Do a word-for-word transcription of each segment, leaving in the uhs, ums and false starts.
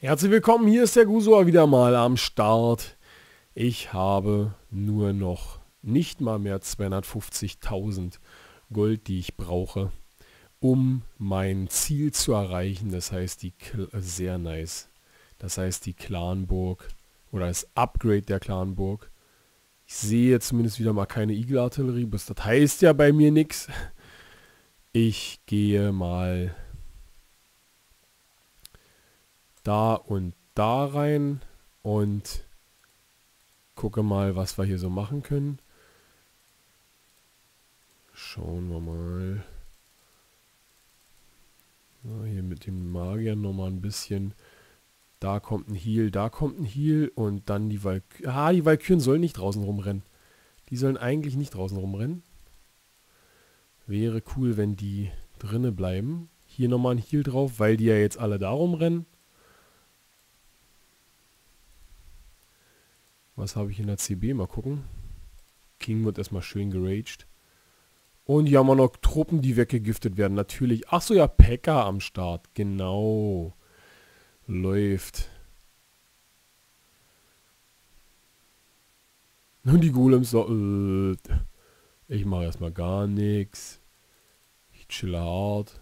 Herzlich willkommen, hier ist der Gusua wieder mal am Start. Ich habe nur noch nicht mal mehr zweihundertfünfzigtausend Gold, die ich brauche, um mein Ziel zu erreichen. Das heißt, die Kl sehr nice. Das heißt, die Clanburg oder das Upgrade der Clanburg. Ich sehe zumindest wieder mal keine Igel-Artillerie, das heißt ja bei mir nichts. Ich gehe mal da und da rein und gucke mal, was wir hier so machen können. Schauen wir mal. Ja, hier mit dem Magier nochmal ein bisschen. Da kommt ein Heal, da kommt ein Heal und dann die Valkyren. Ah, die Valkyren sollen nicht draußen rumrennen. Die sollen eigentlich nicht draußen rumrennen. Wäre cool, wenn die drinne bleiben. Hier nochmal ein Heal drauf, weil die ja jetzt alle da rumrennen. Was habe ich in der C B? Mal gucken. King wird erstmal schön geraged. Und hier haben wir noch Truppen, die weggegiftet werden. Natürlich. Achso, ja, P.E.K.K.A. am Start. Genau. Läuft. Und die Golems so, äh, ich mache erstmal gar nichts. Ich chille hart.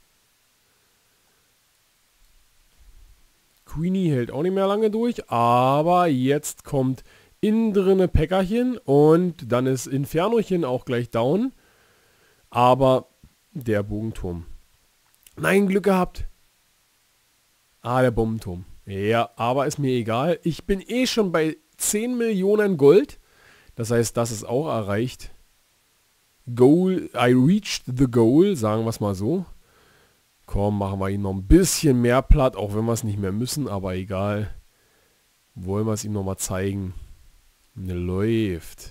Queenie hält auch nicht mehr lange durch, aber jetzt kommt innen drinne Peckerchen und dann ist Infernochen auch gleich down. Aber der Bogenturm. Nein, Glück gehabt. Ah, der Bombenturm. Ja, aber ist mir egal. Ich bin eh schon bei zehn Millionen Gold. Das heißt, das ist auch erreicht. Goal, I reached the goal, sagen wir es mal so. Komm, machen wir ihm noch ein bisschen mehr platt, auch wenn wir es nicht mehr müssen, aber egal. Wollen wir es ihm noch mal zeigen. Läuft.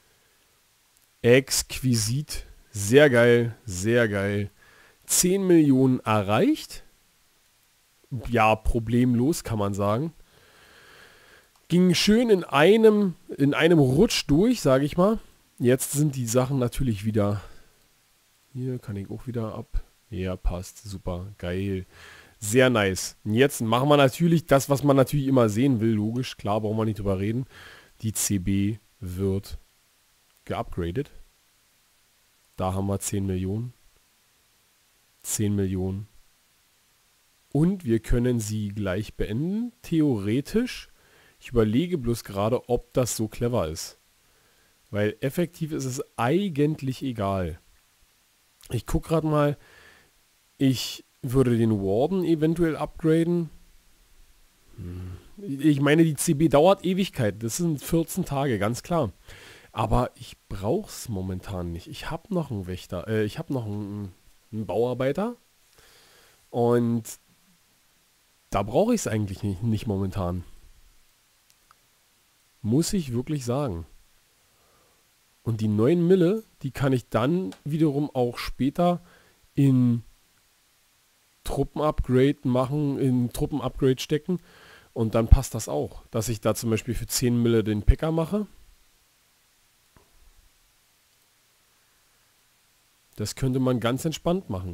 Exquisit. Sehr geil, sehr geil. zehn Millionen erreicht. Ja, problemlos, kann man sagen. Ging schön in einem, in einem Rutsch durch, sage ich mal. Jetzt sind die Sachen natürlich wieder... Hier kann ich auch wieder ab... Ja, passt. Super. Geil. Sehr nice. Und jetzt machen wir natürlich das, was man natürlich immer sehen will. Logisch. Klar, brauchen wir nicht drüber reden. Die C B wird geupgradet. Da haben wir zehn Millionen. zehn Millionen. Und wir können sie gleich beenden. Theoretisch. Ich überlege bloß gerade, ob das so clever ist. Weil effektiv ist es eigentlich egal. Ich gucke gerade mal... Ich würde den Warden eventuell upgraden. Ich meine, die C B dauert Ewigkeit. Das sind vierzehn Tage, ganz klar. Aber ich brauche es momentan nicht. Ich habe noch einen Wächter. Äh, ich habe noch einen, einen Bauarbeiter. Und da brauche ich es eigentlich nicht, nicht momentan. Muss ich wirklich sagen. Und die neuen Mille, die kann ich dann wiederum auch später in... Truppenupgrade machen, in Truppenupgrade stecken und dann passt das auch, dass ich da zum Beispiel für zehn Mille den P E K K A mache. Das könnte man ganz entspannt machen.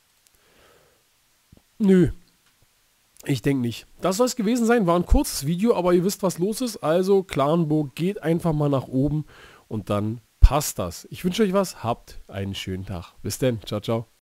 Nö, ich denke nicht. Das soll es gewesen sein, war ein kurzes Video, aber ihr wisst, was los ist. Also Clanburg geht einfach mal nach oben und dann passt das. Ich wünsche euch was, habt einen schönen Tag. Bis dann, ciao, ciao.